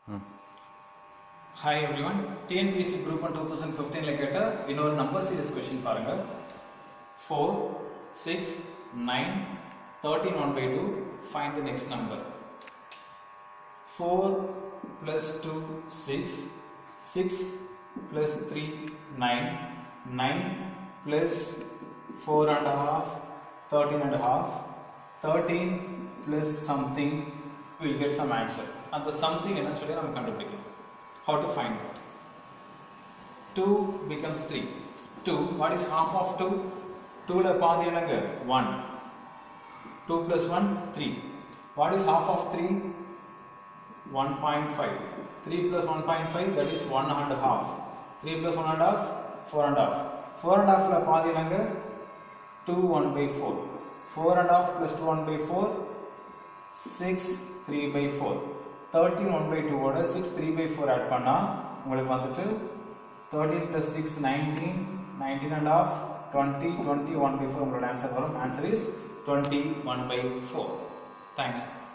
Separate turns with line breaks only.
Hi everyone, TNPSC Group 1 2015 like இன்னொரு number series question பாருங்க. 4, 6, 9, 13 1 by 2, find the next number. 4 plus 2, 6, 6 plus 3, 9, 9 plus 4 and a half, 13 and a half, 13 plus something, we'll get some answer. And the something என்னன்னு சொல்லி நம்ம கண்டுபிடிக்கணும். How to find that? 2 becomes 3. 2, what is half of 2? 2 la பாதி என்னங்க 1. 2 plus 1, 3. What is half of 3? 1.5. 3 plus 1.5, that is 1 and a half. 3 plus 1 and a half, 4 and a half. 4 and a half la பாதி என்னங்க 2 1 by 4. 4 and a half plus 2 1 by 4, 6 3 by 4. 13 1 by 2 ஓட 6 3 by 4 add பண்ணா உங்களுக்கு வந்துட்டு 13 plus 6 19, 19 and a half, 20, 20 1 by 4 உங்களோட answer வரும். Answer is 21 by 4. Thank you.